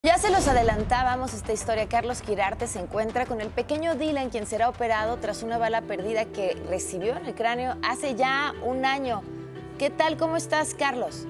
Ya se los adelantábamos esta historia. Carlos Quirarte se encuentra con el pequeño Dylan, quien será operado tras una bala perdida que recibió en el cráneo hace ya un año. ¿Qué tal? ¿Cómo estás, Carlos?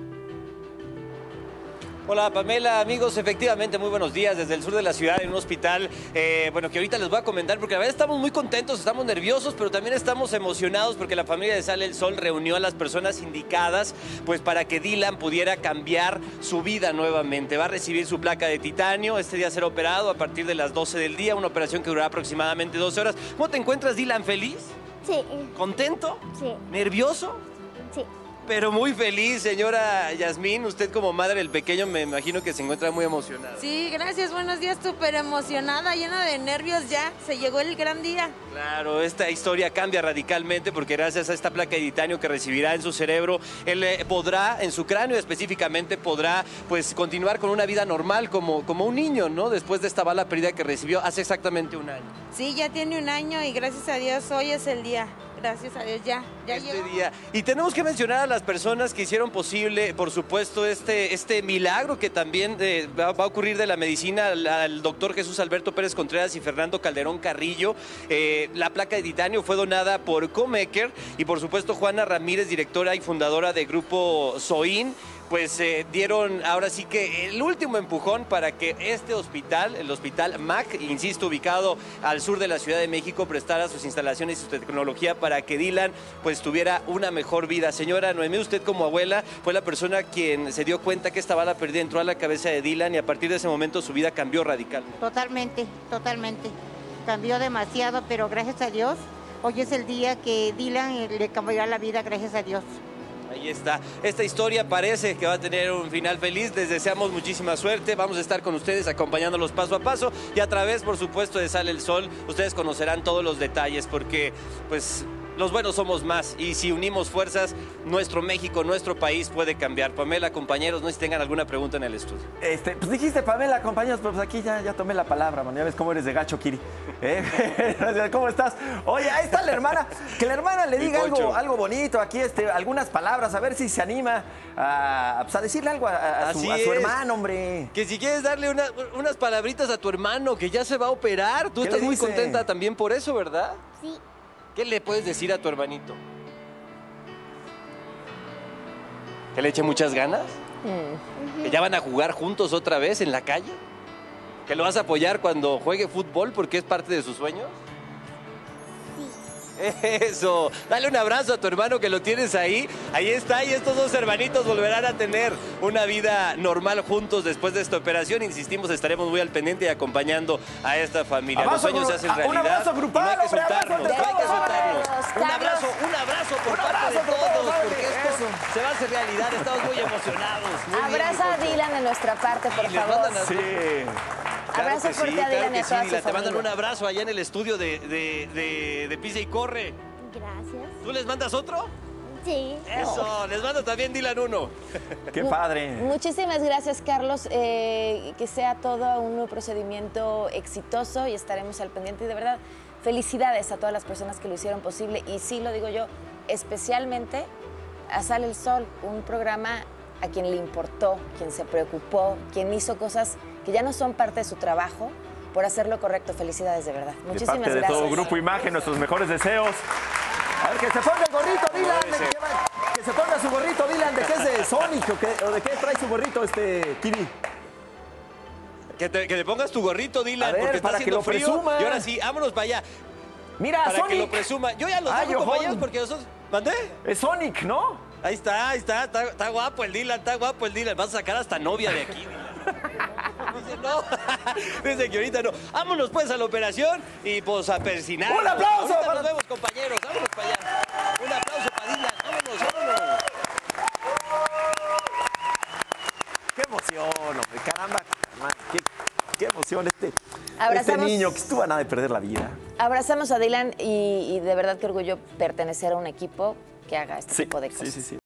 Hola Pamela, amigos, efectivamente muy buenos días desde el sur de la ciudad en un hospital, bueno, que ahorita les voy a comentar porque la verdad estamos muy contentos, estamos nerviosos, pero también estamos emocionados porque la familia de Sale el Sol reunió a las personas indicadas pues para que Dylan pudiera cambiar su vida nuevamente. Va a recibir su placa de titanio, este día será operado a partir de las 12 del día, una operación que durará aproximadamente 12 horas. ¿Cómo te encuentras, Dylan? ¿Feliz? Sí. ¿Contento? Sí. ¿Nervioso? Sí. Pero muy feliz, señora Yasmín. Usted como madre del pequeño me imagino que se encuentra muy emocionada. Sí, gracias, buenos días, súper emocionada, llena de nervios ya, se llegó el gran día. Claro, esta historia cambia radicalmente porque gracias a esta placa de titanio que recibirá en su cerebro, él podrá, en su cráneo específicamente, podrá pues continuar con una vida normal como un niño, ¿no? Después de esta bala perdida que recibió hace exactamente un año. Sí, ya tiene un año y gracias a Dios hoy es el día. Gracias a Dios, ya este llegó. día. Y tenemos que mencionar a las personas que hicieron posible, por supuesto, este milagro que también va a ocurrir de la medicina al doctor Jesús Alberto Pérez Contreras y Fernando Calderón Carrillo. La placa de titanio fue donada por Comaker y, por supuesto, Juana Ramírez, directora y fundadora de Grupo Soin, pues dieron ahora sí que el último empujón para que este hospital, el Hospital MAC, insisto, ubicado al sur de la Ciudad de México, prestara sus instalaciones y su tecnología para que Dylan pues tuviera una mejor vida. Señora Noemí, usted como abuela fue la persona quien se dio cuenta que esta bala perdida entró a la cabeza de Dylan y a partir de ese momento su vida cambió radicalmente. Totalmente, totalmente. Cambió demasiado, pero gracias a Dios, hoy es el día que Dylan le cambiará la vida, gracias a Dios. Ahí está. Esta historia parece que va a tener un final feliz. Les deseamos muchísima suerte. Vamos a estar con ustedes acompañándolos paso a paso y a través, por supuesto, de Sale el Sol, ustedes conocerán todos los detalles porque, pues, los buenos somos más y si unimos fuerzas, nuestro México, nuestro país puede cambiar. Pamela, compañeros, no sé si tengan alguna pregunta en el estudio. Pues dijiste Pamela, compañeros, pero pues aquí ya tomé la palabra, man. Ya ves cómo eres de gacho, Kiri. ¿Cómo estás? Oye, ahí está la hermana. Que la hermana le diga algo bonito aquí, algunas palabras, a ver si se anima a decirle algo a su hermano, hombre. Que si quieres darle unas palabritas a tu hermano, que ya se va a operar. Tú estás muy contenta también por eso, ¿verdad? Sí. ¿Qué le puedes decir a tu hermanito? ¿Que le eche muchas ganas? ¿Que ya van a jugar juntos otra vez en la calle? ¿Que lo vas a apoyar cuando juegue fútbol porque es parte de sus sueños? Eso, dale un abrazo a tu hermano que lo tienes ahí. Ahí está, y estos dos hermanitos volverán a tener una vida normal juntos después de esta operación. Insistimos, estaremos muy al pendiente y acompañando a esta familia. Los sueños se hacen realidad. Un abrazo grupal, no hay que soltarnos, no hay que soltarnos. Carlos. Un abrazo por parte de todos, porque esto se va a hacer realidad. Estamos muy emocionados. Abraza a Dylan de nuestra parte, por favor. Sí. Abrazo fuerte a Dylan y a toda su Te mandan familia. un abrazo allá en el estudio de Pisa y Corre. Gracias. ¿Tú les mandas otro? Sí. Eso, les mando también Dylan uno. Qué padre. Muchísimas gracias, Carlos. Que sea todo un procedimiento exitoso y estaremos al pendiente. Y de verdad, felicidades a todas las personas que lo hicieron posible. Y sí, lo digo yo, especialmente a Sale el Sol, un programa a quien le importó, quien se preocupó, quien hizo cosas que ya no son parte de su trabajo, por hacer lo correcto. Felicidades, de verdad. Muchísimas de parte gracias. de todo Grupo Imagen, nuestros mejores deseos. A ver, que se ponga el gorrito, Dylan. Que se ponga su gorrito, Dylan. ¿De qué es de Sonic o de qué trae su gorrito, Kiri? Que te pongas tu gorrito, Dylan, A ver, porque está para que haciendo lo frío. presuma. Y ahora sí, vámonos para allá. Mira, Para Sonic. que lo presuma. Yo ya los Ay, dejo, ojón. compañeros, porque nosotros... ¿Mandé? Es Sonic, ¿no? Ahí está. Está guapo el Dylan, está guapo el Dylan. Vas a sacar hasta novia de aquí, Dylan. Dice, no. Dice que ahorita no. Vámonos pues a la operación y pues a persinar. ¡Un aplauso! Ahorita nos vemos, compañeros. Vámonos para allá. Un aplauso para Dylan. Vámonos. Qué emoción, hombre. Caramba. Qué emoción este niño que estuvo a nada de perder la vida. Abrazamos a Dylan y de verdad que orgullo pertenecer a un equipo que haga este tipo de cosas. Sí.